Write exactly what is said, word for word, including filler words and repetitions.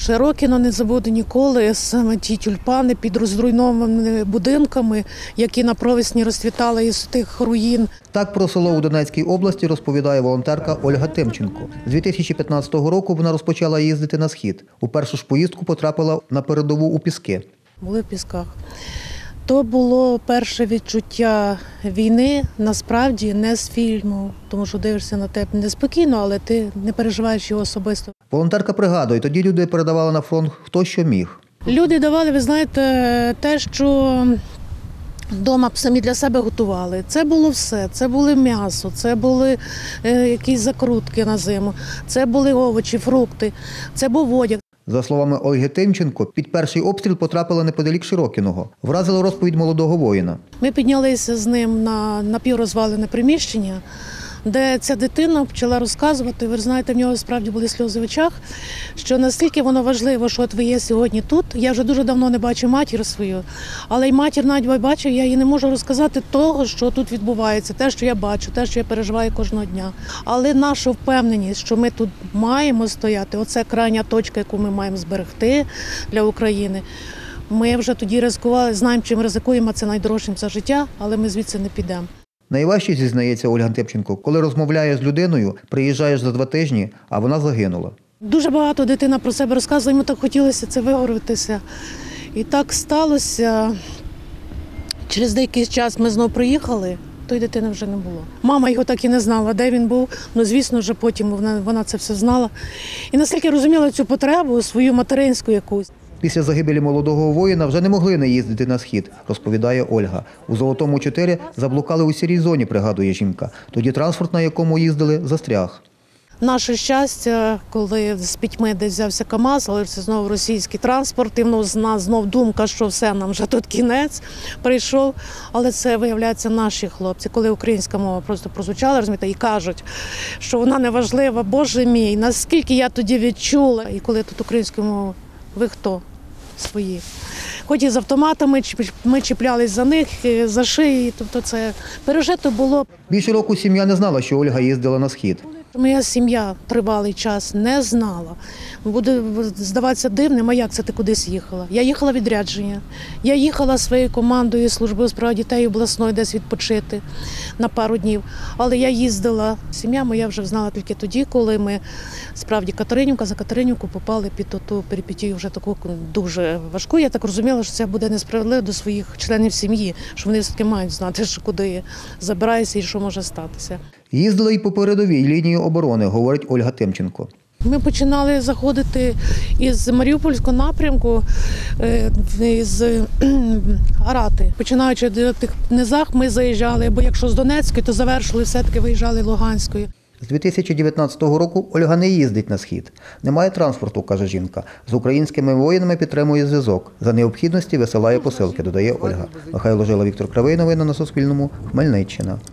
Широкіно не забуду ніколи, саме ті тюльпани під розруйнованими будинками, які на провесні розцвітали із тих руїн. Так про село у Донецькій області розповідає волонтерка Ольга Тимченко. З дві тисячі п'ятнадцятого року вона розпочала їздити на схід. У першу ж поїздку потрапила на передову у Піски. Були в Пісках. То було перше відчуття війни, насправді, не з фільму, тому що дивишся на тебе неспокійно, але ти не переживаєш його особисто. Волонтерка пригадує, тоді люди передавали на фронт хто що міг. Люди давали, ви знаєте, те, що вдома самі для себе готували. Це було все. Це були м'ясо, це були е, якісь закрутки на зиму, це були овочі, фрукти, це був одяг. За словами Ольги Тимченко, під перший обстріл потрапила неподалік Широкіного. Вразила розповідь молодого воїна. Ми піднялися з ним на напіврозвалене приміщення, де ця дитина почала розказувати, ви знаєте, в нього справді були сльози в очах, що настільки воно важливо, що от ви є сьогодні тут. Я вже дуже давно не бачу матір свою, але й матір навіть бачив, я їй не можу розказати того, що тут відбувається, те, що я бачу, те, що я переживаю кожного дня. Але наша впевненість, що ми тут маємо стояти, оце крайня точка, яку ми маємо зберегти для України. Ми вже тоді ризикували, знаємо, чим ризикуємо, це найдорожчим за життя, але ми звідси не підемо. Найважче, зізнається Ольга Тимченко, коли розмовляєш з людиною, приїжджаєш за два тижні, а вона загинула. Дуже багато дитина про себе розказує, йому так хотілося це виговоритися. І так сталося. Через деякий час ми знову приїхали, тої дитини вже не було. Мама його так і не знала, де він був. Ну, звісно, вже потім вона, вона це все знала. І наскільки розуміла цю потребу, свою материнську якусь. Після загибелі молодого воїна вже не могли не їздити на схід, розповідає Ольга. У Золотому чотири заблукали у сірій зоні, пригадує жінка. Тоді транспорт, на якому їздили, застряг. Наше щастя, коли з пітьми десь взявся КАМАЗ, але це знову російський транспорт, і в нас знов думка, що все, нам вже тут кінець прийшов. Але це, виявляється, наші хлопці. Коли українська мова просто прозвучала, розумієте, і кажуть, що вона не важлива, Боже мій, наскільки я тоді відчула. І коли тут українською мовою, ви хто? Свої. Хоч і з автоматами, ми чіплялись за них, за шиї, тобто це пережито було. Більше року сім'я не знала, що Ольга їздила на схід. Моя сім'я тривалий час не знала. Буде здаватися дивним, а як це ти кудись їхала? Я їхала в відрядження. Я їхала своєю командою служби у справах дітей обласної десь відпочити на пару днів. Але я їздила. Сім'я моя вже знала тільки тоді, коли ми справді Катеринівка за Катеринівку попали під ту перипетію вже таку дуже важку. Я так розуміла, що це буде несправедливо до своїх членів сім'ї, що вони все-таки мають знати, що куди забираюся і що може статися. Їздила і по передовій лінії оборони, говорить Ольга Тимченко. Ми починали заходити із Маріупольського напрямку, з Арати. Починаючи до тих низах, ми заїжджали, бо якщо з Донецької, то завершили, все-таки виїжджали Луганською. З дві тисячі дев'ятнадцятого року Ольга не їздить на схід. Немає транспорту, каже жінка. З українськими воїнами підтримує зв'язок. За необхідності висилає посилки, додає Ольга. Михайло Жила, Віктор Кривий. Новини на Суспільному. Хмельниччина.